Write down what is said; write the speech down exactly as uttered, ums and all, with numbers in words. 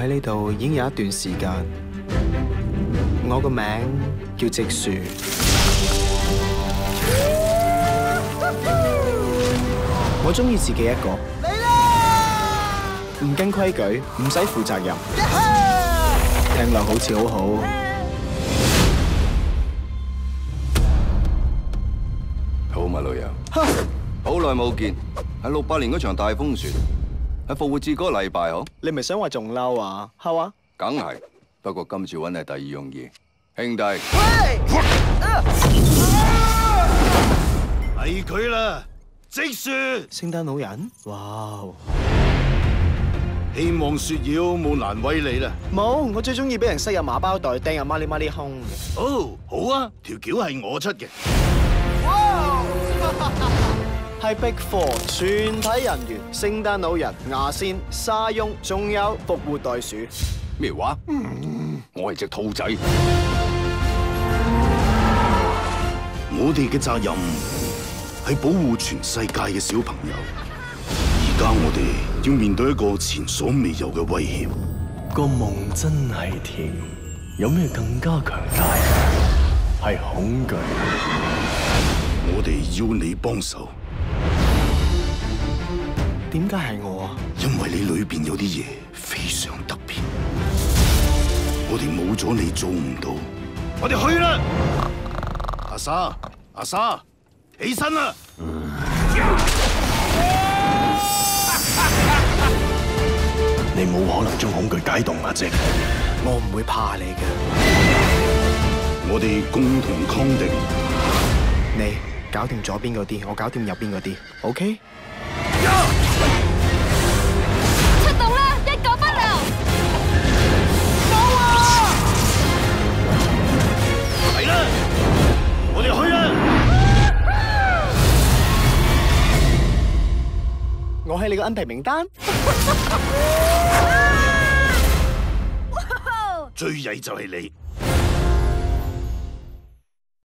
喺呢度已經有一段時間，我個名叫直樹。我中意自己一個，唔跟規矩，唔使負責任，聽落好似好好。 好嘛，老友，好耐冇見，喺六八年嗰場大風船，喺復活節嗰個禮拜嗬。 你咪想話仲嬲啊？係嘛？ 梗係，不過今次揾係第二樣嘢，兄弟。 係佢啦，直樹。 聖誕老人，哇！ 希望雪妖冇難為你啦。 冇，我最中意俾人塞入麻包袋，掟入孖哩孖哩空嘅。 哦，好啊，條橋係我出嘅。 係 Big Four 全體人員，聖誕老人、牙仙、沙翁，仲有復活袋鼠。 咩話？嗯、我係隻兔仔。 我哋嘅責任係保護全世界嘅小朋友。而家我哋要面對一個前所未有嘅威脅。 個夢真係甜，有咩更加強大？係恐懼。 我哋要你幫手。 點解係我啊？ 因為你裏邊有啲嘢非常特別，我哋冇咗你做唔到。我哋去啦！阿沙，阿沙，起身啦！ 你冇可能將恐懼解凍啊，姐。 我唔會怕你嘅。 我哋共同抗敵。 你搞掂左邊嗰啲，我搞掂右邊嗰啲 ，OK？ 出動啦，一個不留。 冇啊！嚟啦，我哋去啦！ 我係你個恩提名單。 最曳就係你。